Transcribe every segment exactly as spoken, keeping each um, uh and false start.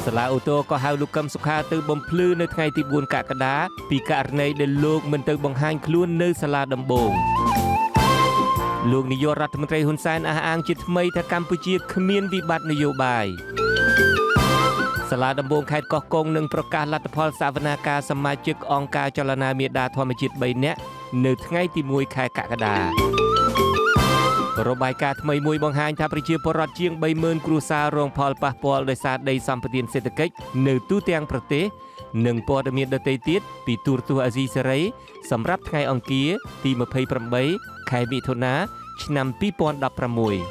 សាលាអូតូក៏ហៅលោកកឹមសុខាទៅបំភ្លឺនៅថ្ងៃទីបួនកក្កដាពីករណីដែលលោកមិនទៅបង្ហាញខ្លួននៅសាលាដំបងលោកនាយករដ្ឋមន្ត្រីហ៊ុនសែនអះអាងជាថ្មីថាកម្ពុជាគ្មានវិបត្តិនយោបាយសាលាដំបងខេត្តកោះកុងនឹងប្រកាសលទ្ធផលសវនាការសមាជិកអង្គការចលនាមេដាធម្មជាតិបីនាក់នៅថ្ងៃទីមួយខែកក្កដារបាយការណ៍ថ្មីមួយបង្ហាញថាប្រជាពលរដ្ឋជាង បីម៉ឺន គ្រួសាររងផលប៉ះពាល់ដោយសារដីសម្បត្តិសេដ្ឋកិច្ចនៅទូទាំងប្រទេសនិងព័ត៌មានដទៃទៀតពីទូរទស្សន៍អាស៊ីសេរីសម្រាប់ថ្ងៃអង្គារទីម្ភៃប្រាំបីខែមិថុនាឆ្នាំពីរពាន់ដប់ប្រាំមួយ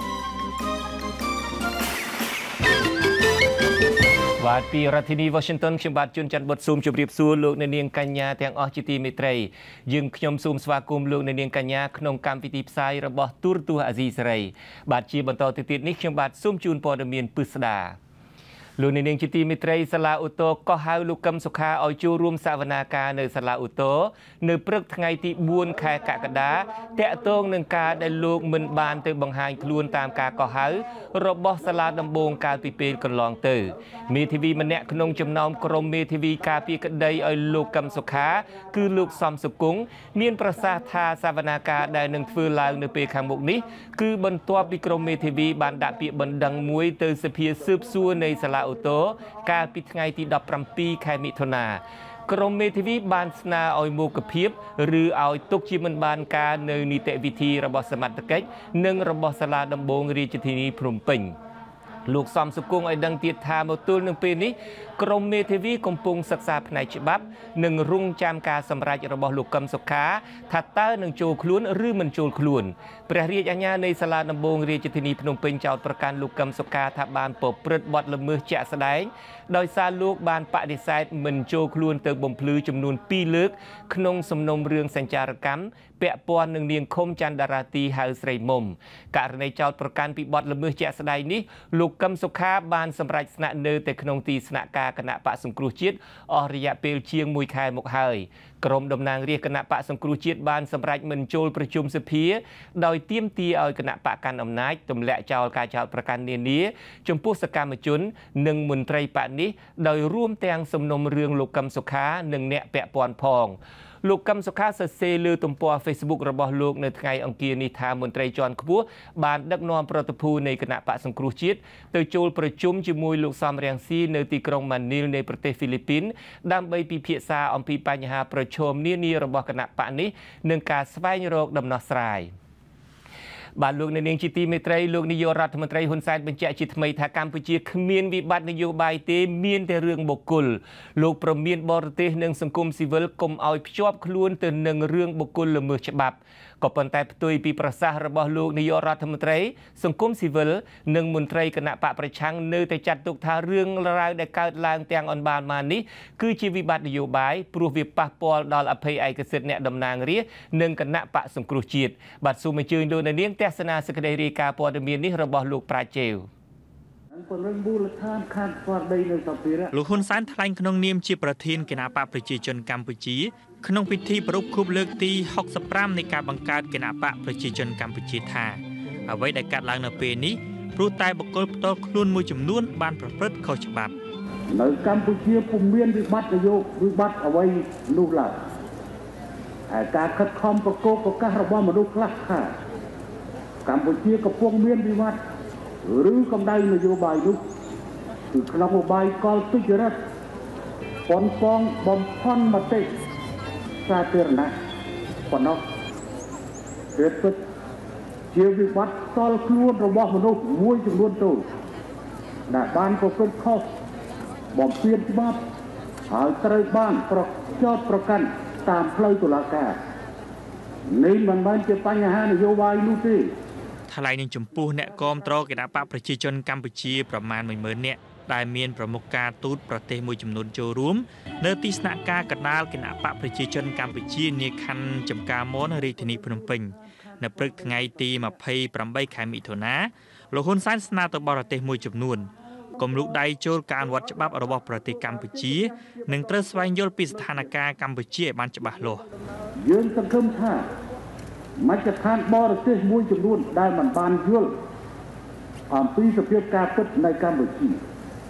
បាទពីរដ្ឋធានី Washington ខ្ញុំបាទជួនច័ន្ទបុតស៊ូមជម្រាបសួរលោកអ្នកនាងកញ្ញាទាំងអស់ជាទីមេត្រីយើងខ្ញុំសូមស្វាគមន៍លោកអ្នកនាងកញ្ញាក្នុងកម្មវិធីផ្សាយរបស់ទូរទស្សន៍អាស៊ីសេរីបាទជាបន្តទៅទៀតនេះខ្ញុំបាទសូមជូនព័ត៌មានពិស្ដាលោកអ្នកនាងជាទីមេត្រីសាលាអូតូក៏ហៅលោកកឹមសុខាឲ្យចូលរួមសវនាការនៅសាលាអូតូនៅព្រឹកថ្ងៃទីបួនខែកក្កដាតាក់ទងនឹងការដែលលោកមិនបានទៅបង្ហាញខ្លួនតាមការកោះហៅរបស់សាលាដំបងកាលពីពេលកន្លងទៅមេធាវីម្នាក់ក្នុងចំណោមក្រុមមេធាវីការពារក្តីឲ្យលោកកឹមសុខាគឺលោកសំសុគង្គមានប្រសាសន៍ថាសវនាការដែលនឹងធ្វើឡើងនៅពេលខាងមុខនេះគឺបន្ទាប់ពីក្រុមមេធាវីបានដាក់ពាក្យបណ្ដឹងមួយទៅសភាស៊ើបសួរនៃសាលាអូតូកាលពីថ្ងៃទីដប់ប្រាំពីរខែមិថុនាក្រុមមេធាវីបានស្នើឲ្យមុខភាពឬឲ្យទុកជាមិនបានការនៅនីតិវិធីរបស់សមត្ថកិច្ចនិងរបស់សាលាដំបងរាជធានីភ្នំពេញលោកសំសុគង្គឲ្យដឹងទៀតថាមកទល់នឹងពេលនេះក្រុមមេធាវីកំពុងសិក្សាផ្នែកច្បាប់និងរងចាំការសម្រេចរបស់លោកកឹមសុខាថាតើនឹងចូលខ្លួនឬមិនចូលខ្លួនព្រះរាជអាជ្ញានៃសាលាដំបងរាជធានីភ្នំពេញចោទប្រកាន់លោកកឹមសុខាថាបានប្រព្រឹត្តបទល្មើសជាក់ស្ដែងដោយសារលោកបានបដិសេធមិនចូលខ្លួនទៅបំភ្លឺចំនួនពីរលើកក្នុងសំណុំរឿងសញ្ចារកម្មពាក់ព័ន្ធនឹងនាងឃុំច័ន្ទរាទីហៅស្រីមុំករណីចោទប្រកាន់ពីបទល្មើសជាក់ស្ដែងនេះលោកកឹមសុខាបានសម្រេចស្នាក់នៅតែក្នុងទីស្នាក់ការគណៈបកសង្គ្រោះជាតិអស់រយៈពេលជាងមួយខែមកហើយក្រុមតំណាងរាស្ត្រគណៈបកសង្គ្រោះជាតិបានសម្រេចមិនចូលប្រជុំសភាដោយទាមទារឲ្យគណៈបកកាន់អំណាចទម្លាក់ចោលការចោទប្រកាន់នានាចំពោះសកម្មជននិងមន្ត្រីបកនេះដោយរួមទាំងសំណុំរឿងលោកកឹមសុខានិងអ្នកពាក់ព័ន្ធផងលោកកឹមសុខាសរសេរលើទំព័រ Facebook របស់លោកនៅថ្ងៃអង្គារនេះថាមន្ត្រីជាន់ខ្ពស់បានដឹកនាំប្រតិភូនៃគណៈបកសង្គ្រោះជាតិទៅចូលប្រជុំជាមួយលោកសំរងស៊ីនៅទីក្រុងម៉ានីលនៃប្រទេសហ្វីលីពីនដើម្បីពិភាក្សាអំពីបញ្ហាប្រឈមនានារបស់គណៈបកនេះនិងការស្វែងរកដំណោះស្រាយបាទលោកនាងជាទីមេត្រីលោកនាយករដ្ឋមន្ត្រីហ៊ុនសែនបញ្ជាក់ជាថ្មីថាកម្ពុជាគ្មានវិបត្តិនយោបាយទេមានតែរឿងបុគ្គលលោកប្រមានបរទេសនិងសង្គមស៊ីវិលកុំឲ្យភ្ជាប់ខ្លួនទៅនឹងរឿងបុគ្គលល្មើសច្បាប់ក៏ប៉ុន្តែផ្ទុយពីប្រសាសន៍របស់លោកនាយករដ្ឋមន្ត្រីសង្គមស៊ីវិលនិងមន្ត្រីគណៈបកប្រឆាំងនៅតែចាត់ទុកថារឿងរ៉ាវដែលកើតឡើងទាំងអនបានមកនេះគឺជាវិបត្តិនយោបាយព្រោះវាប៉ះពាល់ដល់អភ័យឯកសិទ្ធិអ្នកតំណាងរាស្ត្រនិងគណៈបកសង្គ្រោះជាតិបាទសូមអញ្ជើញលោកនាងទស្សនាសេចក្តីរាយការណ៍ព័ត៌មាននេះរបស់លោកប្រាជេវលោកហ៊ុនសែនថ្លែងក្នុងនាមជាប្រធានគណៈបកប្រជាជនកម្ពុជាក្នុងពិធីប្រពខួបលើកទីហុកសិបប្រាំនៃការបង្កើតគណៈបកប្រជាជនកម្ពុជាថាអ្វីដែលកាត់ឡើងនៅពេលនេះព្រោះតែបុគ្គលផ្ទាល់ខ្លួនមួយចំនួនបានប្រព្រឹត្តខុសច្បាប់នៅកម្ពុជាពុំមានវិបត្តិនយោបាយវិបត្តិអ្វីនោះឡើយហើយការខិតខំប្រកបប្រកាសរបស់មនុស្សខ្លះថាកម្ពុជាកំពុងមានវិបត្តិឬកម្ដៅនយោបាយនោះគឺក្នុងឧបាយកលទុច្ចរិតប៉ុនប៉ងបំផន់មតិសាធារណៈប៉ុណ្ណោះវាពិតជាវិបត្តិផ្ទាល់ខ្លួនរបស់មនុស្សមួយចំនួនតូចដែលបានប្រព្រឹត្តខុសបំពានច្បាប់ហើយត្រូវបានប្រចោទប្រកាន់តាមផ្លូវតុលាការនេះមិនមែនជាបញ្ហានយោបាយនោះទេថ្លែងនឹងចំពោះអ្នកគាំទ្រគណៈបកប្រជាជនកម្ពុជាប្រមាណ មួយម៉ឺន នាក់ដែលមានប្រមុខការទូតប្រទេសមួយចំនួនចូលរួមនៅទីស្នាក់ការកណ្ដាលគណៈបកប្រជាជនកម្ពុជានាខណ្ឌចំការមនរាជធានីភ្នំពេញនៅព្រឹកថ្ងៃទីម្ភៃប្រាំបីខែមិថុនាលោកហ៊ុនសែនស្នើទៅបរទេសមួយចំនួនកុំលូកដៃចូលការអនុវត្តច្បាប់របស់ប្រទេសកម្ពុជានិងត្រូវស្វែងយល់ពីស្ថានភាពកម្ពុជាឲ្យបានច្បាស់លាស់យើងសង្ឃឹមថាមជ្ឈដ្ឋានបរទេសមួយចំនួនដែលមិនបានយល់អំពីសភាពការពិតនៅកម្ពុជា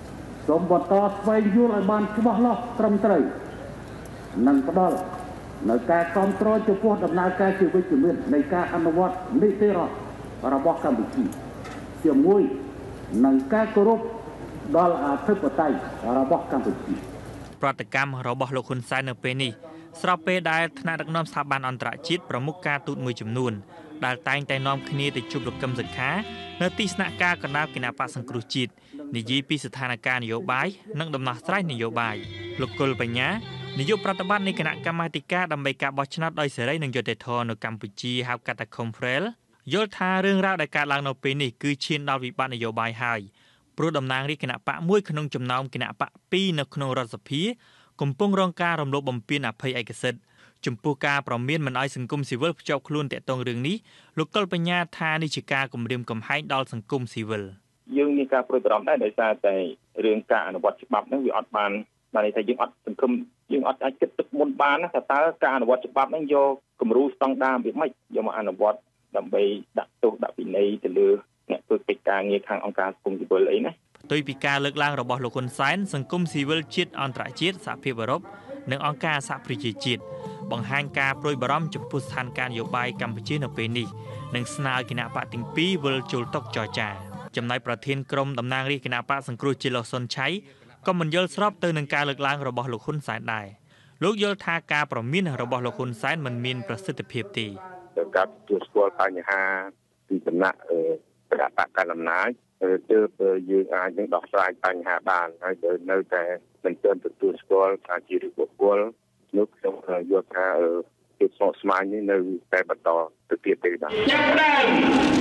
សូមបន្តស្វែងយល់ឲ្យបានច្បាស់លាស់ត្រឹមត្រូវនិងផ្ដល់នៅការគ្រប់គ្រងចំពោះដំណើរការជាវិជ្ជមាននៃការអនុវត្តនីតិរដ្ឋរបស់កម្ពុជាជាមួយនឹងការគោរពដល់អធិបតេយ្យរបស់កម្ពុជាប្រតិកម្មរបស់លោកហ៊ុនសែននៅពេលនេះស្របពេលដែលថ្នាក់ដឹកនាំស្ថាប័នអន្តរជាតិប្រមុខការទូតមួយចំនួនដែលតែងតែនាំគ្នាទៅជួបលោកកឹមសុខានៅទីស្នាក់ការកណ្ដាលគណៈបក្សសង្គ្រោះជាតិនិយាយពីស្ថានភាពនយោបាយនិងដំណោះស្រាយនយោបាយលោកគុលបញ្ញានាយកប្រតិបត្តិនៃគណៈកម្មាធិការដើម្បីការបោះឆ្នោតដោយសេរីនិងយុត្តិធម៌នៅកម្ពុជាហៅកាត់ថា Confrel យល់ថារឿងរ៉ាវដែលកើតឡើងនៅពេលនេះគឺឈានដល់វិបត្តិនយោបាយហើយព្រោះតំណាងរាជគណៈបកមួយក្នុងចំណោមគណៈបកពីរនៅក្នុងរដ្ឋសភាកំពុងរងការរំលោភបំពានអភ័យឯកសិទ្ធិចំពោះការប្រមានមិនឲ្យសង្គមស៊ីវិលភ្ជាប់ខ្លួនតាក់ទងរឿងនេះលោកកុលបញ្ញាថានេះជាការគំរាមកំហែងដល់សង្គមស៊ីវិលយើងមានការព្រួយបារម្ភដែរដោយសារតែរឿងការអនុវត្តច្បាប់ហ្នឹងវាអត់បានបានន័យថាយើងអត់សង្គមយើងអត់អាចគិតទឹកមុនបានណាថាតើការអនុវត្តច្បាប់ហ្នឹងយកគំរូស្តង់ដារវាមិនយកមកអនុវត្តដើម្បីដាក់ទោសដាក់ពិន័យទៅលើអ្នកធ្វើកិច្ចការងារខាងអង្គការសង្គមស៊ីវិលអីណាផ្ទុយពីការលើកឡើងរបស់លោកហ៊ុនសែនសង្គមស៊ីវិលជាតិអន្តរជាតិសហភាពអឺរ៉ុបនិងអង្គការសហប្រជាជាតិបង្ហាញការព្រួយបារម្ភចំពោះស្ថានភាពនយោបាយកម្ពុជានៅពេលនេះនិងស្នើឲ្យគណៈបកទាំងពីរវិលជុលតុចរចាចំណែកប្រធានក្រុមតំណាងរាជគណៈបកសង្គ្រោះជាតិលោកសុនឆៃក៏មិនយល់ស្របទៅនឹងការលើកឡើងរបស់លោកហ៊ុនសែនដែរលោកយល់ថាការប្រមានរបស់លោកហ៊ុនសែនមិនមានប្រសិទ្ធភាពទេការទទួលស្គាល់បញ្ហាពីសំណាក់គណៈបកកណ្ដាលអំណាចទើបយើងអាចនឹងដោះស្រាយបញ្ហាបានហើយបើនៅតែមិនទាន់ទទួលស្គាល់ការជាបុគ្គលនោះខ្ញុំយល់ថាភាពស្មុគស្មាញនេះនៅតែបន្តទៅទៀតទេបាទចាប់ដើម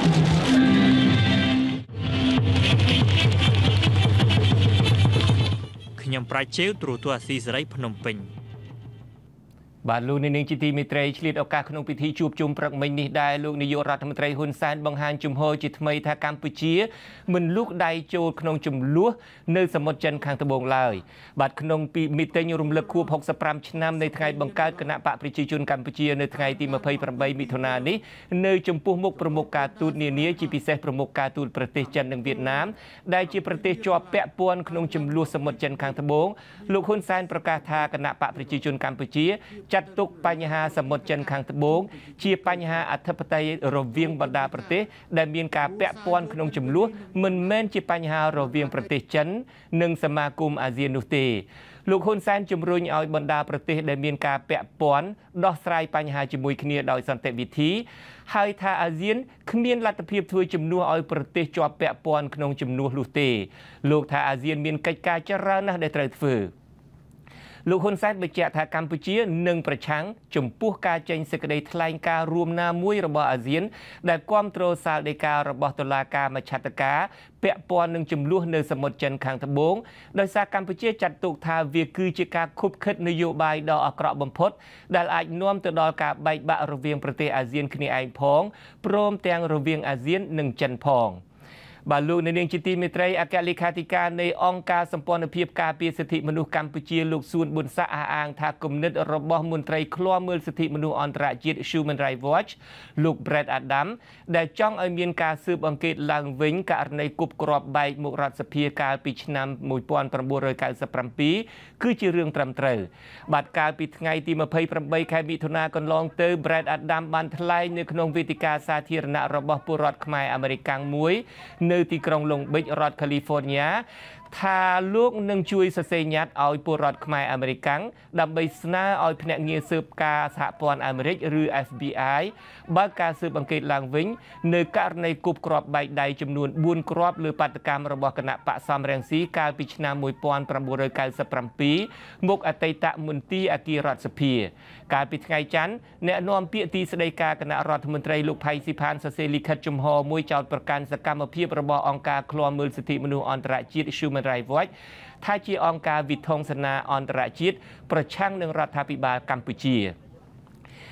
ខ្ញុំប្រាជ្ញាទូរទស្សន៍អាស៊ីសេរីភ្នំពេញបាទលោកនាងជាទីមេត្រីឆ្លៀតឱកាសក្នុងពិធីជួបជុំព្រឹកមិញនេះដែរលោកនាយករដ្ឋមន្ត្រីហ៊ុនសែនបង្ហាញជំហរជាថ្មីថាកម្ពុជាមិនលូកដៃចូលក្នុងចំនួននៅសមុទ្រចិនខាងត្បូងឡើយបាទក្នុងពីមីតិញរំលឹកខួបហុកសិបប្រាំឆ្នាំនៃថ្ងៃបង្កើតគណៈបកប្រជាជនកម្ពុជានៅថ្ងៃទីម្ភៃប្រាំបីមិថុនានេះនៅចំពោះមុខប្រមុខការទូតនានាជាពិសេសប្រមុខការទូតប្រទេសចិននិងវៀតណាមដែលជាប្រទេសជាប់ពាក់ព័ន្ធក្នុងចំនួនសមុទ្រចិនខាងត្បូងលោកហ៊ុនសែនប្រកាសថាគណៈបកប្រជាជនកម្ពុជាចាត់ទុកបញ្ហាសមុទ្រចិនខាងត្បូងជាបញ្ហាអធិបតេយ្យរវាងបណ្ដាប្រទេសដែលមានការពាក់ព័ន្ធក្នុងចំនួនមិនមែនជាបញ្ហារវាងប្រទេសចិននិងសមាគមអាស៊ាននោះទេលោកហ៊ុនសែនជំរុញឲ្យបណ្ដាប្រទេសដែលមានការពាក់ព័ន្ធដោះស្រាយបញ្ហាជាមួយគ្នាដោយសន្តិវិធីហើយថាអាស៊ានគ្មានលទ្ធភាពធ្វើជំនួសឲ្យប្រទេសជាប់ពាក់ព័ន្ធក្នុងចំនួននោះទេលោកថាអាស៊ានមានកិច្ចការច្រើនណាស់ដែលត្រូវធ្វើលោកហ៊ុនសែនបញ្ជាក់ថាកម្ពុជានឹងប្រឆាំងចំពោះការចេញសេចក្តីថ្លែងការណ៍រួមណាមួយរបស់អាស៊ានដែលគាំទ្រសាលដីការបស់តុលាការមជ្ឈត្តការពាក់ព័ន្ធនឹងចំនួននៅសមុទ្រចិនខាងត្បូងដោយសារកម្ពុជាចាត់ទុកថាវាគឺជាការខុបខិតនយោបាយដ៏អាក្រក់បំផុតដែលអាចនាំទៅដល់ការបែកបាក់រវាងប្រទេសអាស៊ានគ្នាឯងផងព្រមទាំងរវាងអាស៊ាននិងចិនផងបាទលោកនាងជាទីមេត្រីអគ្គលេខាធិការនៃអង្គការសម្ព័ន្ធភាពការពារសិទ្ធិមនុស្សកម្ពុជាលោកសួនប៊ុនស័កអះអាងថាគំនិតរបស់មន្ត្រីឃ្លាំមើលសិទ្ធិមនុស្សអន្តរជាតិ Human Rights Watch លោក Brett Adam ដែលចង់ឲ្យមានការស៊ើបអង្កេតឡើងវិញករណីគប់គ្រាប់បែកមុខរដ្ឋសភាកាលពីឆ្នាំmột nghìn chín trăm chín mươi bảyគឺជារឿងត្រឹមត្រូវបាទកាលពីថ្ងៃទីម្ភៃប្រាំបីខែមិថុនាកន្លងទៅ Brett Adam បានថ្លែងនៅក្នុងវេទិកាសាធារណៈរបស់ពលរដ្ឋខ្មែរអាមេរិកាំងមួយនៅទីក្រុងឡុងប៊ិចរដ្ឋ California ថាលោកនឹងជួយសរសេរញត្តិឲ្យពលរដ្ឋខ្មែរអាមេរិកាំងដើម្បីស្នើឲ្យភ្នាក់ងារស៊ើបការសហព័ន្ធអាមេរិកឬ F B I បើកការស៊ើបអង្កេតឡើងវិញនៅករណីគប់គ្រាប់បែកដៃចំនួនបួនគ្រាប់លើបាតកម្មរបស់គណៈបកសំរងស៊ីកាលពីឆ្នាំmột nghìn chín trăm chín mươi bảyមុខអតីតមន្ទីរអគាររដ្ឋសភាកាលពីថ្ងៃច័ន្ទអ្នកនាំពាក្យទីស្តីការគណៈរដ្ឋមន្ត្រីលោកផៃស៊ីផានសរសេរលិខិតជំហរមួយចោទប្រកាន់សកម្មភាពរបស់អង្គការឃ្លាំមើលសិទ្ធិមនុស្សអន្តរជាតិ Human Rights Watch ថាជាអង្គការវិធង្សនាអន្តរជាតិប្រឆាំងនឹងរដ្ឋាភិបាលកម្ពុជា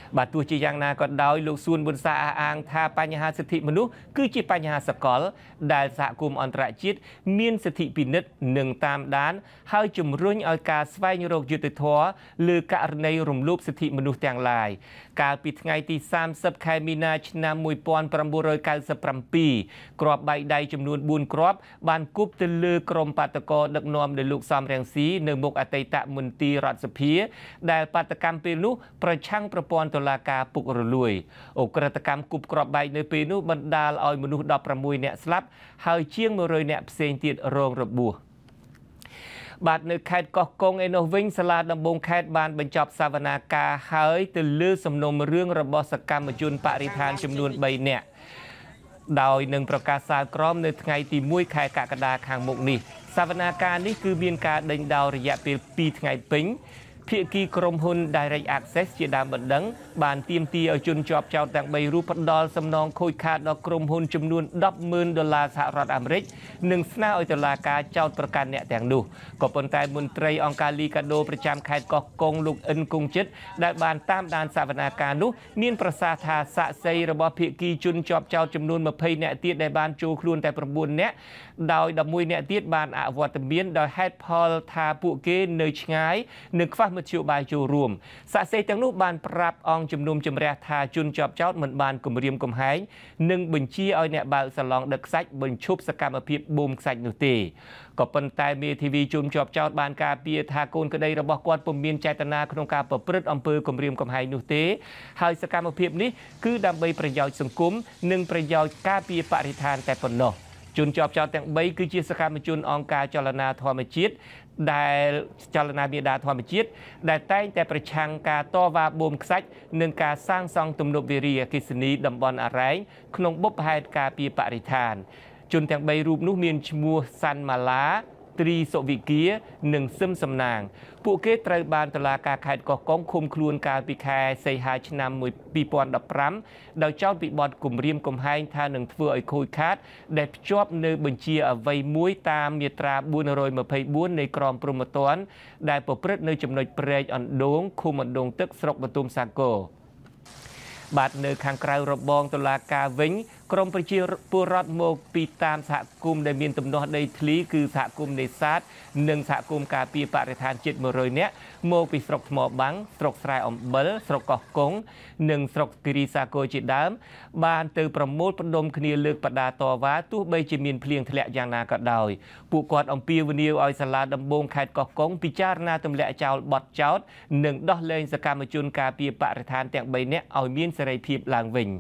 បាទទោះជាយ៉ាងណាក៏ដោយលោកសួនប៊ុនសាអះអាងថាបញ្ហាសិទ្ធិមនុស្សគឺជាបញ្ហាសកលដែលសហគមន៍អន្តរជាតិមានសិទ្ធិពិនិត្យនិងតាមដានហើយជំរុញឲ្យការស្វែងរកយុត្តិធម៌លើករណីរំលោភសិទ្ធិមនុស្សទាំងឡាយកាលពីថ្ងៃទីសាមសិបខែមីនាឆ្នាំmột nghìn chín trăm chín mươi bảyគ្រាប់បែកដៃចំនួនបួនគ្រាប់បានគប់ទៅលើក្រុមបាតកោដឹកនាំដោយលោកសំរងស៊ីនៅមុខអតីតមន្ត្រីរដ្ឋសភាដែលបាតកម្មពេលនោះប្រឆាំងប្រព័ន្ធតុលាការពុករលួយអ ក្រិតកម្មគប់គ្រាប់បែកនៅពេលនោះបណ្ដាលឲ្យមនុស្សដប់ប្រាំមួយនាក់ស្លាប់ហើយជាងមួយរយនាក់ផ្សេងទៀតរងរបួសបាទនៅខេត្តកោះកុងឯនោះវិញសាលាដំបងខេត្តបានបញ្ចប់សវនាការហើយទៅលើសំណុំរឿងរបស់សកម្មជនបរិស្ថានចំនួនបីនាក់ដោយនឹងប្រកាសសាលក្រមនៅថ្ងៃទីមួយខែកក្កដាខាងមុខនេះសវនាការនេះគឺមានការដេញដោលរយៈពេលពីរថ្ងៃពេញភាគីក្រុមហ៊ុន Direct Access ជាដើមបណ្ដឹងបានទាមទារឲ្យជនជាប់ចោទទាំងបីរូបផ្ដល់សំណងខូចខាតដល់ក្រុមហ៊ុនចំនួនដប់ម៉ឺនដុល្លារសហរដ្ឋអាមេរិកនិងស្នើឲ្យតុលាការចោទប្រកាន់អ្នកទាំងនោះក៏ប៉ុន្តែមន្ត្រីអង្គការលីកាដូប្រចាំខេត្តកោះកុងលោកអិនគង់ជិតដែលបានតាមដានសវនាការនោះមានប្រសាសន៍ថាសាក្សីរបស់ភាគីជនជាប់ចោទចំនួនម្ភៃនាក់ទៀតដែលបានចូលខ្លួនតែប្រាំបួននាក់ដោយដប់មួយនាក់ទៀតបានអវត្តមានដោយហេតុផលថាពួកគេនៅឆ្ងាយនិងខ្វះមធ្យោបាយចូលរួមសាក្សីទាំងនោះបានប្រាប់អង្គជំនុំជម្រះថាជនជាប់ចោទមិនបានគំរាមកំហែងនិងបញ្ជាឲ្យអ្នកបើកសាឡងដឹកខ្សាច់បញ្ឈប់សកម្មភាពបូមខ្សាច់នោះទេក៏ប៉ុន្តែមេធាវីជនជាប់ចោទបានការពារថាកូនក្តីរបស់គាត់ពុំមានចេតនាក្នុងការប្រព្រឹត្តអំពើគំរាមកំហែងនោះទេហើយសកម្មភាពនេះគឺដើម្បីប្រយោជន៍សង្គមនិងប្រយោជន៍ការពារបរិស្ថានតែប៉ុណ្ណោះជនជាប់ចោទទាំងបីគឺជាសកម្មជនអង្គការចលនាធម្មជាតិដែលចលនាមេដាធម្មជាតិដែលតែងតែប្រឆាំងការតវ៉ាបូមខ្សាច់និងការសាងសង់ទំនប់វារីអគ្គិសនីតំបន់អរ៉ែងក្នុងបុព្វហេតុការពារបរិស្ថានជនទាំងបីរូបនោះមានឈ្មោះសាន់ម៉ាឡាត្រីសុវិគានិងសឹមសំណាងពួកគេត្រូវបានតុលាការខេត្តកោះកុងឃុំខ្លួនកាលពីខែសីហាឆ្នាំពីរពាន់ដប់ប្រាំដោយចោទពីបទគំរាមកំហែងថានឹងធ្វើឲ្យខូចខាតដែលភ្ជាប់នៅបញ្ជាអ្វីមួយតាមមាត្រាបួនរយម្ភៃបួននៃក្រមព្រហ្មទណ្ឌដែលប្រព្រឹត្តនៅចំណុចព្រែកអណ្ដូងឃុំអណ្ដូងទឹកស្រុកបន្ទុមសាគរបាទនៅខាងក្រៅរបងតុលាការវិញក្រមប្រជាពលរដ្ឋមកពីតាមសហគមន៍ដែលមានទំនាស់ដីធ្លីគឺសហគមន៍នេសាទនិងសហគមន៍ការពារបរិស្ថានជិតមួយរយនាក់មកពីស្រុកថ្មបាំងស្រុកស្រែអំបិលស្រុកកោះកុងនិងស្រុកគិរីសាគរជាដើមបានទៅប្រមូលផ្ដុំគ្នាលើកបដាតវ៉ាទោះបីជាមានភ្លៀងធ្លាក់យ៉ាងណាក៏ដោយពួកគាត់អំពាវនាវឲ្យសាលាដំបងខេត្តកោះកុងពិចារណាទម្លាក់ចោលបទចោទនិងដោះលែងសកម្មជនការពារបរិស្ថានទាំងបីនាក់ឲ្យមានសេរីភាពឡើងវិញ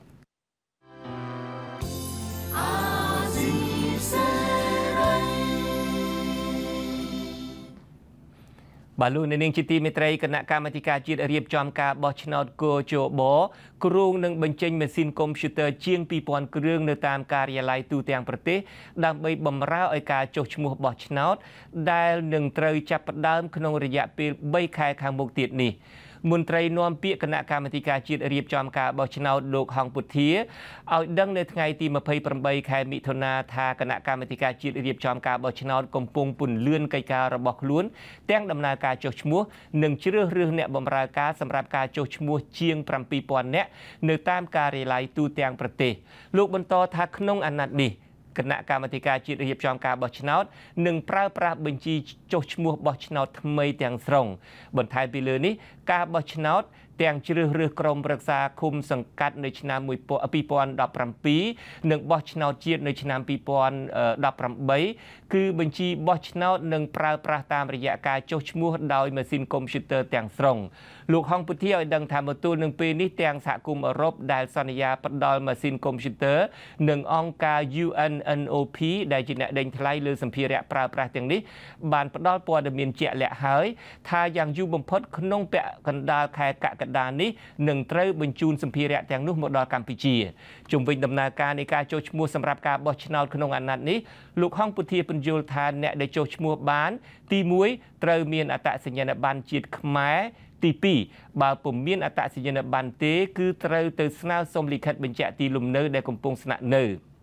បាទលោកនាងជាទីមេត្រីគណៈកម្មាធិការជាតិរៀបចំការបោះឆ្នោតកោជបគ្រោងនឹងបញ្ចេញម៉ាស៊ីនកុំព្យូទ័រជាងពីរពាន់គ្រឿងនៅតាមការិយាល័យទូទាំងប្រទេសដើម្បីបម្រើឲ្យការចុះឈ្មោះបោះឆ្នោតដែលនឹងត្រូវចាប់ផ្ដើមក្នុងរយៈពេលបីខែខាងមុខទៀតនេះមន្ត្រីនាំពាក្យគណៈកម្មាធិការជាតិរៀបចំការបោះឆ្នោតលោកហងពុធាឲ្យដឹងនៅថ្ងៃទីម្ភៃប្រាំបីខែមិថុនាថាគណៈកម្មាធិការជាតិរៀបចំការបោះឆ្នោតកំពុងពន្លឿនកិច្ចការរបស់ខ្លួនទាំងដំណើរការចុះឈ្មោះនិងជ្រើសរើសអ្នកបម្រើការសម្រាប់ការចុះឈ្មោះជាងប្រាំពីរពាន់នាក់នៅតាមការិយាល័យទូទាំងប្រទេសលោកបន្តថាក្នុងអាណត្តិនេះគណៈកម្មាធិការជាតិរៀបចំការបោះឆ្នោតនឹងប្រើប្រាស់បញ្ជីចុះឈ្មោះបោះឆ្នោតថ្មីទាំងស្រុងបន្ថែមពីលើនេះការបោះឆ្នោតទាំងជ្រើសរើសក្រុមប្រឹក្សាឃុំសង្កាត់នៅឆ្នាំពីរពាន់ដប់ប្រាំពីរនិងបោះឆ្នោតជាតិនៅឆ្នាំពីរពាន់ដប់ប្រាំបីគឺបញ្ជីបោះឆ្នោតនឹងប្រើប្រាស់តាមរយៈការចុះឈ្មោះដោយម៉ាស៊ីនកុំព្យូទ័រទាំងស្រុងលោកហងពុធាឲ្យដឹងថាមកទល់នឹងពេលនេះទាំងសហគមន៍អឺរ៉ុបដែលសន្យាផ្ដល់ម៉ាស៊ីនកុំព្យូទ័រនិងអង្គការ U N N O P ដែលជាអ្នកដេញថ្លៃលើសម្ភារៈប្រើប្រាស់ទាំងនេះបានផ្ដល់ព័ត៌មានជាក់លាក់ហើយថាយ៉ាងយូរបំផុតក្នុងពាក់កណ្ដាលខែកក្កដានេះនឹងត្រូវបញ្ជូនសម្ភារៈទាំងនោះមកដល់កម្ពុជាជុំវិញដំណើរការនៃការចុះឈ្មោះសម្រាប់ការបោះឆ្នោតក្នុងអាណត្តិនេះលោកហងពុធាពន្យល់ថាអ្នកដែលចុះឈ្មោះបានទីមួយត្រូវមានអត្តសញ្ញាណប័ណ្ណជាតិខ្មែរទីពីរបើពុំមានអត្តសញ្ញាណប័ណ្ណទេគឺត្រូវទៅស្នើសុំលិខិតបញ្ជាក់ទីលំនៅដែលកំពុងស្នាក់នៅ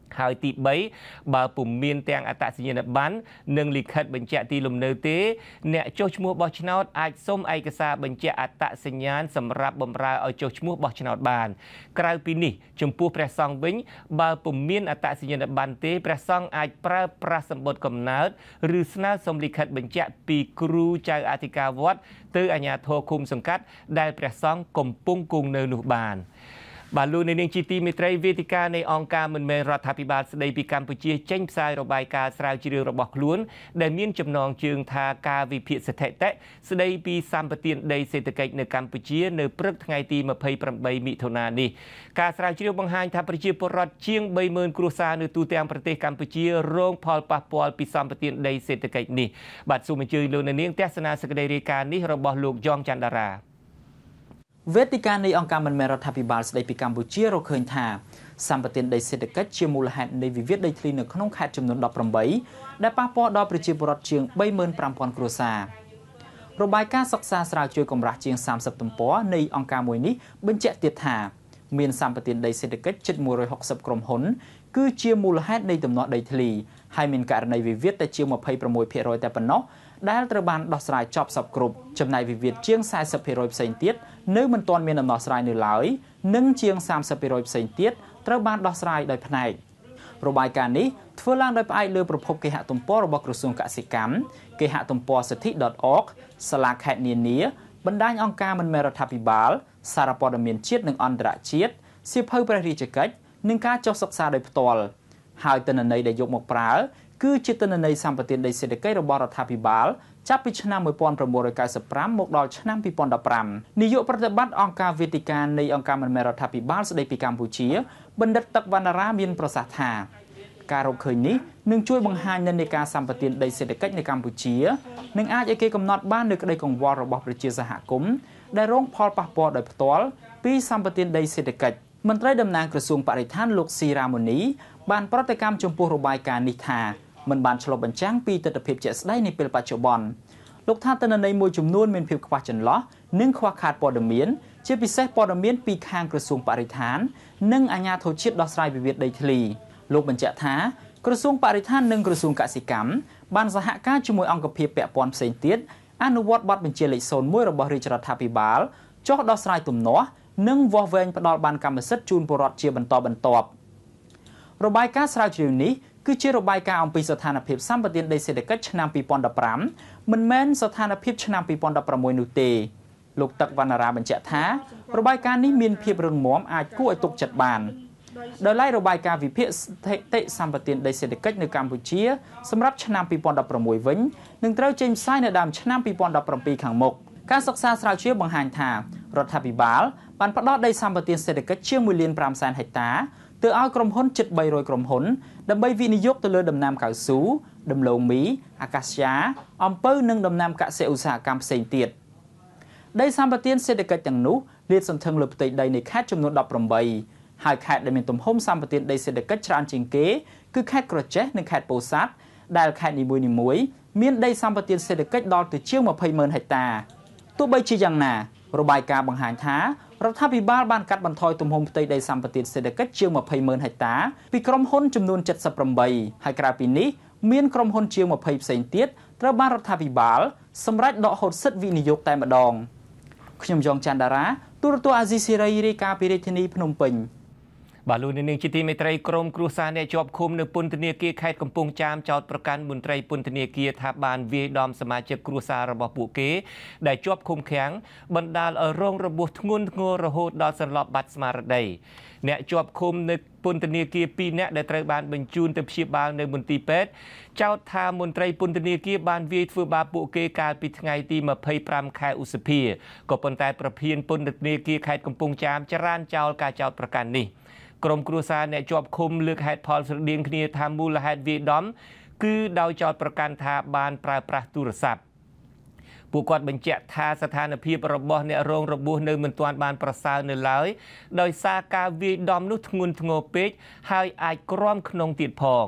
ហើយទីបីបើពុំមានទាំងអត្តសញ្ញាណប័ណ្ណនិងលិខិតបញ្ជាក់ទីលំនៅទេអ្នកចុះឈ្មោះបោះឆ្នោតអាចសុំឯកសារបញ្ជាក់អត្តសញ្ញាណសម្រាប់បម្រើឲ្យចុះឈ្មោះបោះឆ្នោតបានក្រៅពីនេះចំពោះព្រះសង្ឃវិញបើពុំមានអត្តសញ្ញាណប័ណ្ណទេព្រះសង្ឃអាចប្រើប្រាស់សម្បត្តិកំណើតឬស្នើសុំលិខិតបញ្ជាក់ពីគ្រូចៅអធិការវត្តទៅអាជ្ញាធរឃុំសង្កាត់ដែលព្រះសង្ឃកំពុងគង់នៅនោះបានបាទលោកនាងជាទីមេត្រីវេទិកានៃអង្គការមិនមែនរដ្ឋាភិបាលស្ដីពីកម្ពុជាចេញផ្សាយរបាយការណ៍ស្រាវជ្រាវរបស់ខ្លួនដែលមានចំណងជើងថាការវិភាគស្ថិតិស្ដីពីសម្បទានដីសេដ្ឋកិច្ចនៅកម្ពុជានៅព្រឹកថ្ងៃទីម្ភៃប្រាំបីមិថុនានេះការស្រាវជ្រាវបង្ហាញថាប្រជាពលរដ្ឋជាងបីម៉ឺនគ្រួសារនៅទូទាំងប្រទេសកម្ពុជារងផលប៉ះពាល់ពីសម្បទានដីសេដ្ឋកិច្ចនេះបាទសូមអញ្ជើញលោកនាងទស្សនាសេចក្តីរាយការណ៍នេះរបស់លោកយ៉ងច័ន្ទតារាវេទិកានៃអង្គការមិនមែនរដ្ឋាភិបាលស្ដីពីកម្ពុជារកឃើញថាសម្បទានដីសេដ្ឋកិច្ចជាមូលហេតុនៃវិវាទដីធ្លីនៅក្នុងខេត្តចំនួនដប់ប្រាំបីដែលប៉ះពាល់ដល់ប្រជាពលរដ្ឋជាងបីម៉ឺនប្រាំពាន់គ្រួសាររបាយការណ៍សិក្សាស្រាវជ្រាវកម្រាស់ជាងសាមសិបទំព័រនៃអង្គការមួយនេះបញ្ជាក់ទៀតថាមានសម្បទានដីសេដ្ឋកិច្ចជិតមួយរយហុកសិបក្រុមហ៊ុនគឺជាមូលហេតុនៃដំណោះដីធ្លីហើយមានករណីវិវាទតែជាងម្ភៃប្រាំមួយភាគរយតែប៉ុណ្ណោះដែលត្រូវបានដោះស្រាយចប់សពគ្រប់ចំណែកវិវាទជាងសាសិបភាគរយផ្សេងទៀតនៅមិនទាន់មានដំណោះស្រាយនៅឡើយនិងជាងសាមសិបភាគរយផ្សេងទៀតត្រូវបានដោះស្រាយដោយផ្នែករបាយការណ៍នេះធ្វើឡើងដោយផ្អែកលើប្រភពគេហទំព័ររបស់ក្រសួងកសិកម្មគេហទំព័រសិទ្ធិ .org សាលាខេត្តនានាបណ្ដាញអង្គការមិនមែនរដ្ឋាភិបាលសារព័ត៌មានជាតិនិងអន្តរជាតិសៀវភៅព្រះរាជកិច្ចនិងការចុះសិក្សាដោយផ្ទាល់ហើយទិន្នន័យដែលយកមកប្រើគឺជាទិន្នន័យសម្បទានដីសេដ្ឋកិច្ចរបស់រដ្ឋាភិបាលចាប់ពីឆ្នាំmột nghìn chín trăm chín mươi lămមកដល់ឆ្នាំhai nghìn mười lămនាយកប្រតិបត្តិអង្គការវេទិកានៃអង្គការមិនមែនរដ្ឋាភិបាលស្ដីពីកម្ពុជាបណ្ឌិតទឹកវណ្ណរាមានប្រសាសន៍ថាការរកឃើញនេះនឹងជួយបង្ហាញនិន្នាការសម្បទានដីសេដ្ឋកិច្ចនៅកម្ពុជានិងអាចឲ្យគេកំណត់បាននូវក្តីកង្វល់របស់ប្រជាសហគមន៍ដែលរងផលប៉ះពាល់ដោយផ្ទាល់ពីសម្បទានដីសេដ្ឋកិច្ចមន្ត្រីតំណាងក្រសួងបរិស្ថានលោកស៊ីរ៉ាម៉ូនីបានប្រតិកម្មចំពោះរបាយការណ៍នេះថាមិនបានឆ្លុះបញ្ចាំងពីទស្សនវិជ្ជាជាក់ស្ដែងនៃពេលបច្ចុប្បន្នលោកថាទិន្នន័យមួយចំនួនមានភាពខ្វះចន្លោះនិងខ្វះខាតព័ត៌មានជាពិសេសព័ត៌មានពីខាងក្រសួងបរិស្ថាននិងអាជ្ញាធរជាតិដោះស្រាយវិវាទដីធ្លីលោកបញ្ជាក់ថាក្រសួងបរិស្ថាននិងក្រសួងកសិកម្មបានសហការជាមួយអង្គភាពពាក់ព័ន្ធផ្សេងទៀតអនុវត្តបទបញ្ជាលេខศูนย์មួយរបស់រាជរដ្ឋាភិបាលចុះដោះស្រាយទំនាស់និងវាស់វែងផ្ដល់បានកម្មសិទ្ធិជូនពលរដ្ឋជាបន្តបន្ទាប់របាយការណ៍ស្រាវជ្រាវនេះគឺជារបាយការណ៍អំពីស្ថានភាពសម្បទានដីសេដ្ឋកិច្ចឆ្នាំhai nghìn mười lămមិនមែនស្ថានភាពឆ្នាំhai nghìn mười sáuនោះទេលោកទឹកវណ្ណរាបញ្ជាក់ថារបាយការណ៍នេះមានភាពរឹងមាំអាចគួរឲ្យទុកចិត្តបានដោយឡែករបាយការណ៍វិភាគស្ថិតិសម្បទានដីសេដ្ឋកិច្ចនៅកម្ពុជាសម្រាប់ឆ្នាំhai nghìn mười sáuវិញនឹងត្រូវចេញផ្សាយនៅដើមឆ្នាំhai nghìn mười bảyខាងមុខការសិក្សាស្រាវជ្រាវបង្ហាញថារដ្ឋាភិបាលបានផ្ដល់ដីសម្បទានសេដ្ឋកិច្ចជាងមួយលានប្រាំសែនហិកតាទៅឲ្យក្រុមហ៊ុនជិតបីរយក្រុមហ៊ុនដើម្បីវិនិយោគទៅលើដំណាំកៅស៊ូដំឡូងមីអាកាសយ៉ាអំពៅនិងដំណាំកសិឧស្សាហកម្មផ្សេងទៀតដីសម្បទានសេដ្ឋកិច្ចទាំងនោះលាតសន្ធឹងលើផ្ទៃដីនៃខេត្តចំនួនដប់ប្រាំបីហើយខេត្តដែលមានទំហំសម្បទានដីសេដ្ឋកិច្ចច្រើនជាងគេគឺខេត្តក្រចេះនិងខេត្តពោធិ៍សាត់ដែលខេត្តនីមួយៗមានដីសម្បទានសេដ្ឋកិច្ចដល់ទៅជាងម្ភៃម៉ឺនហិកតាទោះបីជាយ៉ាងណារបាយការណ៍បង្ហាញថារដ្ឋាភិបាលបានកាត់បន្ថយទំហំផ្ទៃដីសម្បទានសេដ្ឋកិច្ចជាងម្ភៃម៉ឺនហិកតាពីក្រុមហ៊ុនចំនួន칠십 támហើយក្រៅពីនេះមានក្រុមហ៊ុនជាងម្ភៃផ្សេងទៀតត្រូវបានរដ្ឋាភិបាលសម្រេចដកហូតសិទ្ធិវិនិយោគតែម្ដងខ្ញុំយ៉ងច័ន្ទតារាទូរទស្សន៍អាស៊ីសេរីរាយការណ៍ពីរាជធានីភ្នំពេញបាទលោកនាងជាទីមេត្រីក្រុមគ្រួសារអ្នកជាប់ឃុំនៅពន្ធនាគារខេត្តកំពង់ចាមចោទប្រកាន់មន្ត្រីពន្ធនាគារថាបានវាយដំសមាជិកគ្រួសាររបស់ពួកគេដែលជាប់ឃុំឃាំងបណ្ដាលឲ្យរងរបួសធ្ងន់ធ្ងររហូតដល់សន្លប់បាត់ស្មារតីអ្នកជាប់ឃុំនៅពន្ធនាគារពីរនាក់ដែលត្រូវបានបញ្ជូនទៅព្យាបាលនៅមន្ទីរពេទ្យចោទថាមន្ត្រីពន្ធនាគារបានវាយធ្វើបាបពួកគេកាលពីថ្ងៃទីម្ភៃប្រាំខែឧសភាក៏ប៉ុន្តែប្រធានពន្ធនាគារខេត្តកំពង់ចាមចរានចោលការចោទប្រកាន់នេះក្រុមគ្រួសារអ្នកជាប់ឃុំលើកហេតុផលស្រដៀងគ្នាថាមូលហេតុវាយដំគឺដោយចោទប្រកាន់ថាបានប្រើប្រាស់ទូរស័ព្ទពួកគាត់បញ្ជាក់ថាស្ថានភាពរបស់អ្នករងរបួសនៅមិនទាន់បានប្រសើរនៅឡើយដោយសារការវាយដំនោះធ្ងន់ធ្ងរពេកហើយអាចក្រំក្នុងទៀតផង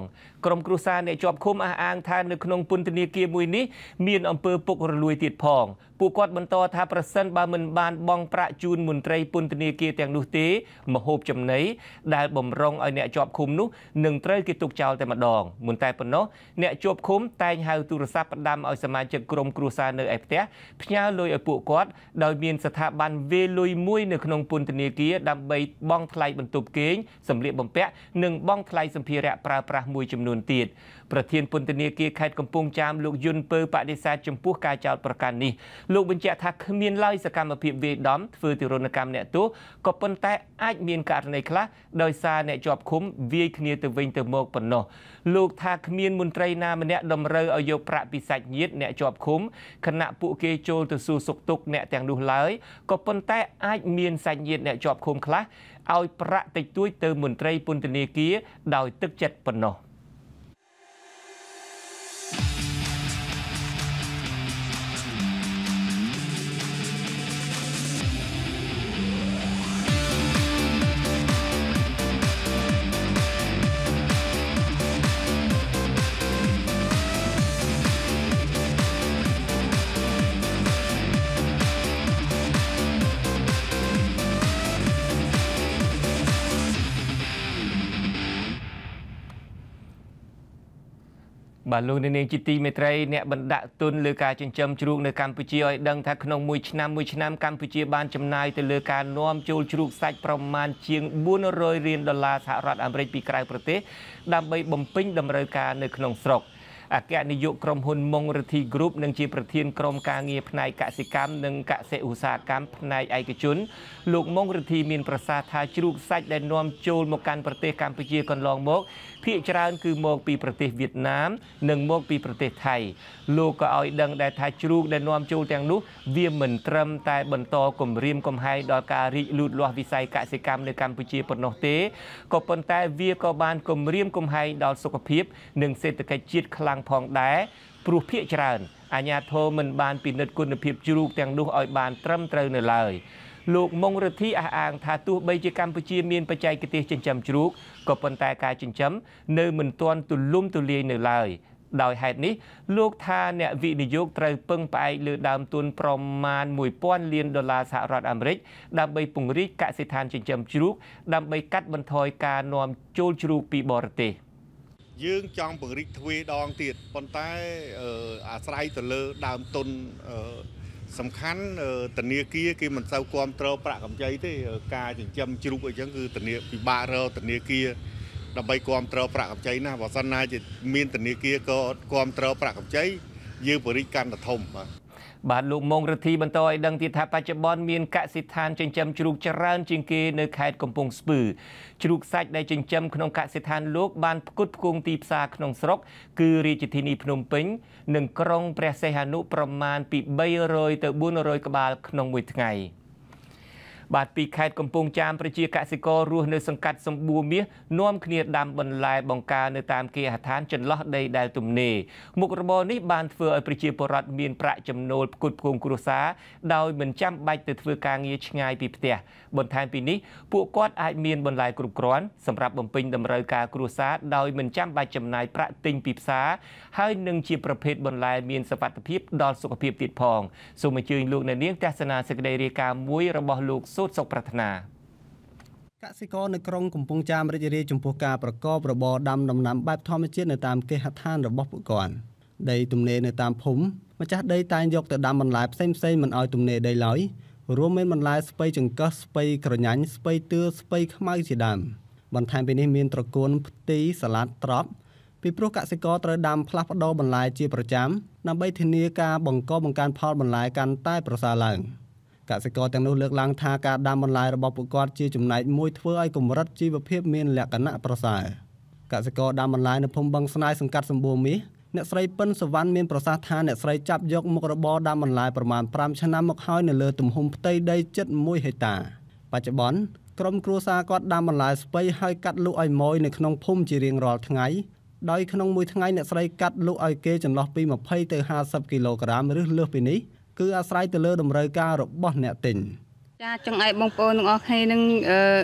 ក្រុមគ្រួសារអ្នកជាប់ឃុំអះអាងថានៅក្នុងពន្ធនាគារមួយនេះមានអំពើពុករលួយទៀតផងពួកគាត់បន្តថាប្រសិនបើមិនបានបង់ប្រាក់ជូនមន្ត្រីពន្ធនាគារទាំងនោះទេមហូបចំណីដែលបំរុងឲ្យអ្នកជាប់ឃុំនោះនឹងត្រូវគេទុកចោលតែម្ដងមិនតែប៉ុណ្ណោះអ្នកជាប់ឃុំតែងហៅទូរស័ព្ទផ្ដាំឲ្យសមាជិកក្រុមគ្រួសារនៅឯផ្ទះផ្ញើលុយឲ្យពួកគាត់ដោយមានស្ថាប័នវេលុយមួយនៅក្នុងពន្ធនាគារដើម្បីបង់ថ្លៃបន្ទប់គេងសម្លៀកបំពាក់និងបង់ថ្លៃសម្ភារៈប្រើប្រាស់មួយចំនួនទៀតប្រធានពន្ធនាគារខេត្តកំពង់ចាមលោកយុនពើបដិសេធចំពោះការចោទប្រកាន់នេះលោកបញ្ជាក់ថាគ្មានឡើយសកម្មភាពវាយដំធ្វើទារុណកម្មអ្នកទោសក៏ប៉ុន្តែអាចមានករណីខ្លះដោយសារអ្នកជាប់ឃុំវាយគ្នាទៅវិញទៅមកប៉ុណ្ណោះលោកថាគ្មានមន្ត្រីណាម្នាក់តម្រូវឲ្យយកប្រាក់ពីសាច់ញាតិអ្នកជាប់ឃុំខណៈពួកគេចូលទៅសួរសុខទុក្ខអ្នកទាំងនោះឡើយក៏ប៉ុន្តែអាចមានសាច់ញាតិអ្នកជាប់ឃុំខ្លះឲ្យប្រាក់តិចតួចទៅមន្ត្រីពន្ធនាគារដោយទឹកចិត្តប៉ុណ្ណោះបាទលោកនាងជាទីមេត្រីអ្នកបណ្ដាក់ទុនលើការចិញ្ចឹមជ្រូកនៅកម្ពុជាឲ្យដឹងថាក្នុងមួយឆ្នាំមួយឆ្នាំកម្ពុជាបានចំណាយទៅលើការនាំចូលជ្រូកសាច់ប្រមាណជាងបួនរយលានដុល្លារសហរដ្ឋអាមេរិកពីក្រៅប្រទេសដើម្បីបំពេញតម្រូវការនៅក្នុងស្រុកអគ្គនាយកក្រុមហ៊ុនមុងរិទ្ធី Group និងជាប្រធានក្រុមការងារផ្នែកកសិកម្មនិងកសិឧស្សាហកម្មផ្នែកឯកជនលោកមុងរិទ្ធីមានប្រសាសន៍ថាជ្រូកសាច់ដែលនាំចូលមកកាន់ប្រទេសកម្ពុជាកន្លងមកភាគច្រើនគឺមកពីប្រទេសវៀតណាមនិងមកពីប្រទេសថៃលោកក៏ឲ្យដឹងដែរថាជ្រូកដែលនាំចូលទាំងនោះវាមិនត្រឹមតែបន្តគំរាមកំហែងដល់ការរីកលូតលាស់វិស័យកសិកម្មនៅកម្ពុជាប៉ុណ្ណោះទេក៏ប៉ុន្តែវាក៏បានគំរាមកំហែងដល់សុខភាពនិងសេដ្ឋកិច្ចជាតិខ្លាំងផងដែរព្រោះភាគច្រើនអាជ្ញាធរមិនបានពិនិត្យគុណភាពជ្រូកទាំងនោះឲ្យបានត្រឹមត្រូវនៅឡើយលោកមុងរិទ្ធីអះអាងថាទោះបីជាកម្ពុជាមានបច្ចេកទេសចិញ្ចឹមជ្រូកក៏ប៉ុន្តែការចិញ្ចឹមនៅមិនទាន់ទូលំទូលាយនៅឡើយដោយហេតុនេះលោកថាអ្នកវិនិយោគត្រូវពឹងផ្អែកលើដើមទុនប្រមាណមួយពាន់លានដុល្លារសហរដ្ឋអាមេរិកដើម្បីពង្រីកកសិដ្ឋានចិញ្ចឹមជ្រូកដើម្បីកាត់បន្ថយការនាំចូលជ្រូកពីបរទេសយើងចង់ពង្រីកទ្វេដងទៀតប៉ុន្តែអាស្រ័យទៅលើដើមទុនសំខាន់ធនាគារគេមិនសូវគ្រប់គ្រងប្រាក់កម្ចីទេការចិញ្ចឹមជ្រូកអីចឹងគឺធនាពិបាករកធនាគារដើម្បីគ្រប់គ្រងប្រាក់កម្ចីណាបើសិនណាជាមានធនាគារក៏គ្រប់គ្រងប្រាក់កម្ចីយើងបរិយាកាន់តែធំបាទបាទលោកមុងរិទ្ធីបន្តឲ្យដឹងទៀតថាបច្ចុប្បន្នមានកសិដ្ឋានចិញ្ចឹមជ្រូកច្រើនជាងគេនៅខេត្តកំពង់ស្ពឺជ្រូកសាច់ដែលចិញ្ចឹមក្នុងកសិដ្ឋានលោកបានផ្គត់ផ្គង់ទីផ្សារក្នុងស្រុកគឺរាជធានីភ្នំពេញនិងក្រុងព្រះសីហនុប្រមាណពីបីរយទៅបួនរយក្បាលក្នុងមួយថ្ងៃបាទពីខេត្តកំពង់ចាមប្រជាកសិកររស់នៅសង្កាត់សម្បួរមាសនាំគ្នាដាំបន្លែបង្ការនៅតាមគេហដ្ឋានចន្លោះដីដែលទំនេរមុខរបរនេះបានធ្វើឲ្យប្រជាពលរដ្ឋមានប្រាក់ចំណូលផ្គត់ផ្គង់គ្រួសារដោយមិនចាំបាច់ទៅធ្វើការងារឆ្ងាយពីផ្ទះបន្ថែមពីនេះពួកគាត់អាចមានបន្លែគ្រប់គ្រាន់សម្រាប់បំពេញតម្រូវការគ្រួសារដោយមិនចាំបាច់ចំណាយប្រាក់ទិញពីផ្សារហើយនឹងជាប្រភេទបន្លែមានសុវត្ថិភាពដល់សុខភាពទៀតផងសូមអញ្ជើញលោកអ្នកនាងទស្សនាសេចក្តីរាយការណ៍មួយរបស់លោកសុខប្រាថ្នាកសិករនៅក្រុងកំពង់ចាមរីករាយចំពោះការប្រកបរបរដាំដំណាំបែបធម្មជាតិនៅតាមគេហដ្ឋានរបស់ពួកគាត់ដីទំនេរនៅតាមភូមិម្ចាស់ដីតែងយកទៅដាំបន្លែផ្សេងផ្សេងមិនឲ្យទំនេរដីឡើយរួមមានបន្លែស្ពៃចង្កឹះស្ពៃក្រញាញ់ស្ពៃទឿស្ពៃខ្មៅជាដើមបន្ថែមពីនេះមានត្រកួនផ្ទីសាឡាត់ត្រប់ពីព្រោះកសិករត្រូវដាំផ្លាស់ប្ដូរបន្លែជាប្រចាំដើម្បីធានាការបង្កបង្កើនផលបន្លែកាន់តែប្រសើរឡើងកសិករទាំងនោះលើកឡើងថាការដាំបន្លែរបស់ពួកគាត់ជាចំណែកមួយធ្វើឲ្យកម្រិតជីវភាពមានលក្ខណៈប្រសើរកសិករដាំបន្លែនៅភូមិបឹងស្នាយសង្កាត់សម្បួរមាសអ្នកស្រីពិនសវណ្ណមានប្រសាសន៍ថាអ្នកស្រីចាប់យកមុខរបរដាំបន្លែប្រមាណប្រាំឆ្នាំមកហើយនៅលើទំហំផ្ទៃដីជិតមួយហិកតាបច្ចុប្បន្នក្រុមគ្រួសារគាត់ដាំបន្លែស្ពៃហើយកាត់លក់ឲ្យម៉ួយនៅក្នុងភូមិជារៀងរាល់ថ្ងៃដោយក្នុងមួយថ្ងៃអ្នកស្រីកាត់លក់ឲ្យគេចន្លោះពីម្ភៃទៅហាសិបគីឡូក្រាមឬលើសពីនេះគឺអាស្រ័យទៅលើតម្រូវការរបស់អ្នកទិញចាចង់ឲ្យបងប្អូនទាំងអស់គ្នានឹង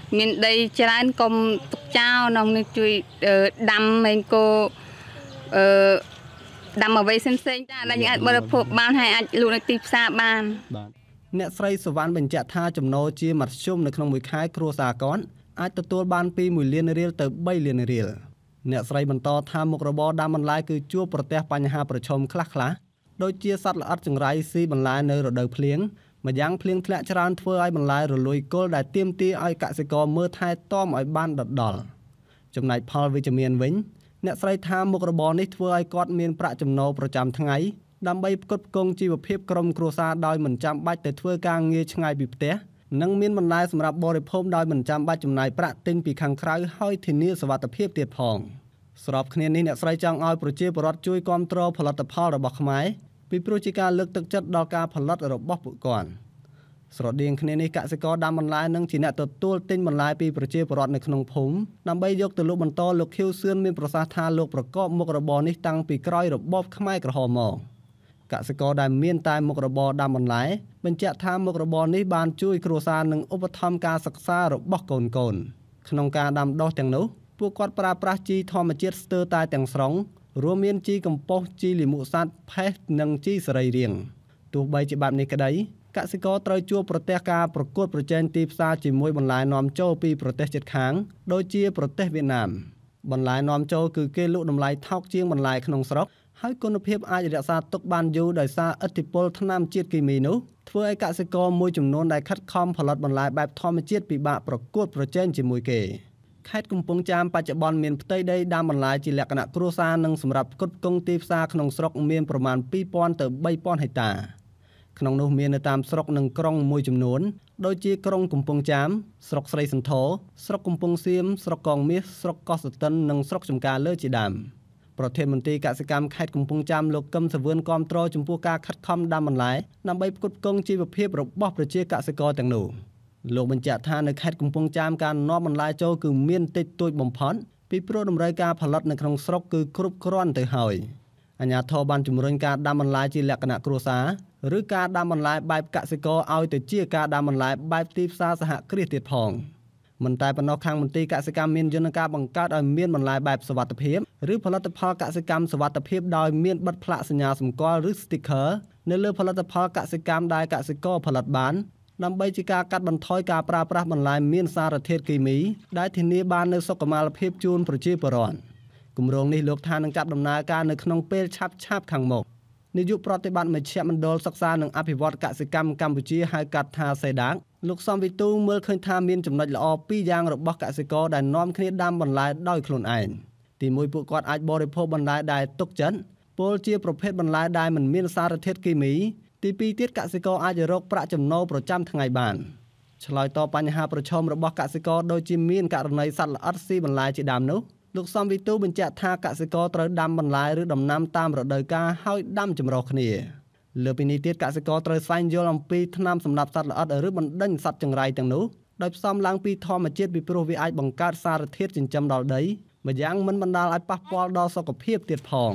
មានដីច្រើនកុំទុកចោលនំនេះជួយដាំឯងគោអឺដាំអ្វីផ្សេងៗចាដែលយើងអាចបរិភោគបានហើយអាចលក់នៅទីផ្សារបានបាទអ្នកស្រីសវណ្ណបញ្ជាក់ថាចំណូលជាមធ្យមនៅក្នុងមួយខែគ្រួសារកនអាចទទួលបានពីមួយលានរៀលទៅបីលានរៀលអ្នកស្រីបន្តថាមុខរបរដាំបន្លែគឺជួបប្រទះបញ្ហាប្រឈមខ្លះៗដូចជាសត្វល្អិតចង្រៃស៊ីបន្លែនៅរដូវភ្លៀងម្យ៉ាងភ្លៀងធ្លាក់ច្រើនធ្វើឲ្យបន្លែរលួយគល់ដែលទាមទារឲ្យកសិករមើលថែទាំឲ្យបានដដល់ចំណែកផលវិជ្ជមានវិញអ្នកស្រីថាមុខរបរនេះធ្វើឲ្យគាត់មានប្រាក់ចំណូលប្រចាំថ្ងៃដើម្បីផ្គត់ផ្គង់ជីវភាពក្រុមគ្រួសារដោយមិនចាំបាច់ទៅធ្វើការងារឆ្ងាយពីផ្ទះនិងមានបន្លែសម្រាប់បរិភោគដោយមិនចាំបាច់ចំណាយប្រាក់ទិញពីខាងក្រៅហើយធានាសុវត្ថិភាពទៀតផងស្របគ្នានេះអ្នកស្រីចង់ឲ្យប្រជាពលរដ្ឋជួយគាំទ្រផលិតផលរបស់ខ្មែរពីព្រោះជាការលើកទឹកចិត្តដល់ការផលិតរបស់ពួកគាត់ស្រដៀងគ្នានេះកសិករដាំបន្លែនិងជាអ្នកទទួលទិញបន្លែពីប្រជាពលរដ្ឋនៅក្នុងភូមិដើម្បីយកទៅលក់បន្តលោកខៀវសឿនមានប្រសាសន៍ថាលោកប្រកបមុខរបរនេះតាំងពីក្រោយរបបខ្មែរក្រហមមកកសិករដែលមានតែមុខរបរដាំបន្លែបញ្ជាក់ថាមុខរបរនេះបានជួយគ្រួសារនិងឧបត្ថម្ភការសិក្សារបស់កូនកូនក្នុងការដាំដុះទាំងនោះពួកគាត់ប្រើប្រាស់ជីធម្មជាតិស្ទើរតែទាំងស្រុងរួមមានជីកំប៉ុស្តជីលាមកសត្វផេះនិងជីសរីរាង្គទោះបីជាបែបនេះក្តីកសិករត្រូវជួបប្រទះការប្រកួតប្រជែងទីផ្សារជាមួយបន្លែនាំចូលពីប្រទេសជិតខាងដូចជាប្រទេសវៀតណាមបន្លែនាំចូលគឺគេលក់តម្លៃថោកជាងបន្លែក្នុងស្រុកហើយគុណភាពអាចរក្សាទុកបានយូរដោយសារឥទ្ធិពលថ្នាំជាតិគីមីនោះធ្វើឲ្យកសិករមួយចំនួនដែលខិតខំផលិតបន្លែបែបធម្មជាតិពិបាកប្រកួតប្រជែងជាមួយគេខេត្តកំពង់ចាមបច្ចុប្បន្នមានផ្ទៃដីដាំបន្លែជាលក្ខណៈគ្រួសារនិងសម្រាប់ផ្គត់ផ្គង់ទីផ្សារក្នុងស្រុកមានប្រមាណពីរពាន់ទៅបីពាន់ហិកតាក្នុងនោះមាននៅតាមស្រុកនិងក្រុងមួយចំនួនដូចជាក្រុងកំពង់ចាមស្រុកស្រីសន្ធរស្រុកកំពង់សៀមស្រុកកងមាសស្រុកកោះស្ទឹងនិងស្រុកចំការលើជាដើមប្រធានមន្ត្រីកសិកម្មខេត្តកំពង់ចាមលោកកឹមសវឿនគាំទ្រចំពោះការខិតខំដាំបន្លែដើម្បីផ្គត់ផ្គង់ជីវភាពរបស់ប្រជាកសិករទាំងនោះលោកបញ្ជាក់ថានៅខេត្តកំពង់ចាមការនាំបន្លែចូលគឺមានតិចតួចបំផុតពីព្រោះតម្រូវការផលិតនៅក្នុងស្រុកគឺគ្រប់គ្រាន់ទៅហើយអាជ្ញាធរបានជំរុញការដាំបន្លែជាលក្ខណៈគ្រួសារឬការដាំបន្លែបែបកសិករឲ្យទៅជាការដាំបន្លែបែបទីផ្សារសហគ្រាសទៀតផងមិនតែប៉ុណ្ណោះខាងមន្ត្រីកសិកម្មមានយន្តការបង្កើតឲ្យមានបន្លែបែបសុវត្ថិភាពឬផលិតផលកសិកម្មសុវត្ថិភាពដោយមានបិទផ្លាកសញ្ញាសម្គាល់ឬ sticker នៅលើផលិតផលកសិកម្មដែលកសិករផលិតបានដើម្បីជាការកាត់បន្ថយការប្រើប្រាស់បន្លែមានសារធាតុគីមីដែលធានាបាននូវសុខុមាលភាពជូនប្រជាពលរដ្ឋគម្រោងនេះលោកថានឹងចាប់ដំណើរការនៅក្នុងពេលឆាប់ៗខាងមុខនាយកប្រតិបត្តិមជ្ឈមណ្ឌលសិក្សានិងអភិវឌ្ឍកសិកម្មកម្ពុជាហៅកាត់ថាសេដាកលោកសំវិទូមើលឃើញថាមានចំណុចល្អពីរយ៉ាងរបស់កសិករដែលនាំគ្នាដាំបន្លែដោយខ្លួនឯងទីមួយពួកគាត់អាចបរិភោគបន្លែដែលទុកចិត្តពោលជាប្រភេទបន្លែដែលមិនមានសារធាតុគីមីទីពីរទៀតកសិករអាចរកប្រាក់ចំណូលប្រចាំថ្ងៃបានឆ្លើយតបបញ្ហាប្រឈមរបស់កសិករដូចជាមានករណីសត្វល្អិតស៊ីបន្លែជាដើមនោះលោកសំវិទូបញ្ជាក់ថាកសិករត្រូវដាំបន្លែឬដំណាំតាមរដូវកាលហើយដាំចម្រុះគ្នាលើពីនេះទៀតកសិករត្រូវស្វែងយល់អំពីថ្នាំសម្លាប់សត្វល្អិតឬបណ្ដេញសត្វចង្រៃទាំងនោះដោយផ្សំឡើងពីធម្មជាតិពីព្រោះវាអាចបង្កើតសារធាតុចិញ្ចឹមដល់ដីម្យ៉ាងមិនបណ្ដាលឲ្យប៉ះពាល់ដល់សុខភាពទៀតផង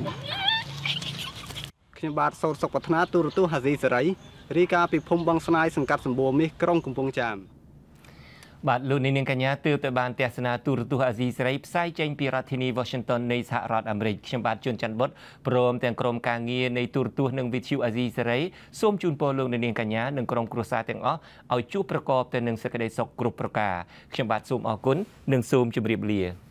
ខ្ញុំបាទសូមសុខប្រាថ្នាទូរទស្សន៍អាស៊ីសេរីរាយការណ៍ពីភូមិបឹងស្នាយសង្កាត់សម្បូរមាសក្រុងកំពង់ចាមបាទលោកនាងកញ្ញាទើបតែបានទស្សនាទូរទស្សន៍អាស៊ីសេរីផ្សាយចេញពីរដ្ឋធានី Washington នៃសហរដ្ឋអាមេរិកខ្ញុំបាទជួនច័ន្ទបុត្រព្រមទាំងក្រុមការងារនៃទូរទស្សន៍និងវិទ្យុអាស៊ីសេរីសូមជូនពរលោកនាងកញ្ញានិងក្រុមគ្រួសារទាំងអស់ឲ្យជួបប្រកបតែនឹងសេចក្តីសុខគ្រប់ប្រការខ្ញុំបាទសូមអរគុណនិងសូមជម្រាបលា